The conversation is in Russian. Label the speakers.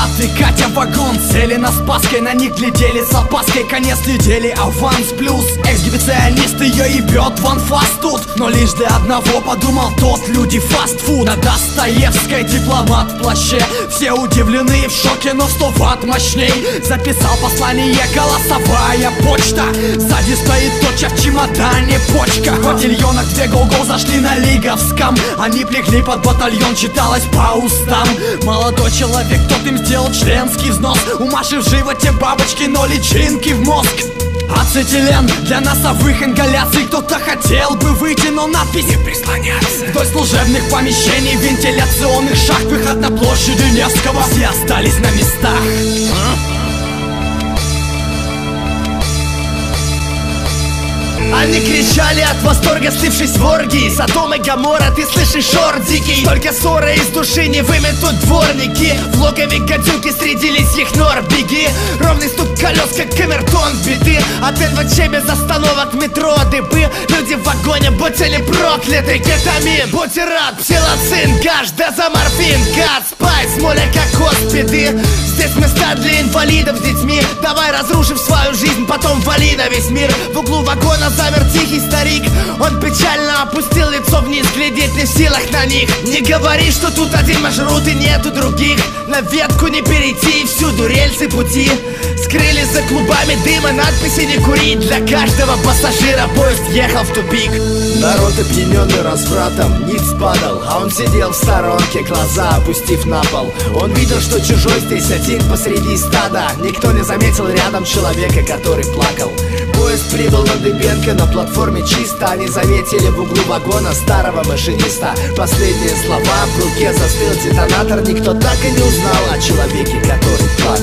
Speaker 1: Влад и Катя в вагон сели на Спасской, на них глядели с опаской, конец недели, аванс плюс. Эксгибиционист ее ебет в анфас тут, но лишь для одного подумал тот, люди фастфуд. На Достоевской дипломат в плаще, все удивлены и в шоке, но в 100 ватт мощней. Записал послание, голосовая почта, сзади стоит точа в чемодане почка. В батальонах 2 гол-гол зашли на лиговском, они легли под батальон, читалось по устам. Молодой человек, тот им сделал членский взнос, у Маши в животе бабочки, но личинки в мозг. Ацетилен для носовых ингаляций, кто-то хотел бы выйти, но надпись «Не прислоняться». Вдоль служебных помещений, вентиляционных шахт, выход на площади Невского, все остались на местах. Они кричали от восторга, слившись в оргии. Содом и Гоморра, ты слышишь ор дикий. Только ссоры из души не выметут дворники. В логове гадюки среди лисьих нор. Беги, ровный стук колес, как камертон биты. От НВЧ без остановок метро дыбы. Люди в вагоне, будь они прокляты. Кетамин, бутерат, псилоцин, гаш, дезоморфин, гад, спайс, моля кокос, беды. Здесь места для инвалидов с детьми. Давай разрушим свою жизнь, потом вали на весь мир. В углу вагона замер тихий старик. Он печально опустил лицо вниз, глядеть не в силах на них. Не говори, что тут один маршрут и нету других. На ветку не перейти, и всюду рельсы пути. Скрылись за клубами дыма, надписи «Не курить». Для каждого пассажира поезд ехал в тупик.
Speaker 2: Народ, опьяненный развратом, ниц падал, а он сидел в сторонке, глаза опустив на пол. Он видел, что чужой здесь один посреди стада. Никто не заметил рядом человека, который плакал. Поезд прибыл на Дыбенко, на платформе чисто. Они заметили в углу вагона старого машиниста. Последние слова, в руке застыл детонатор. Никто так и не узнал о человеке, который плакал.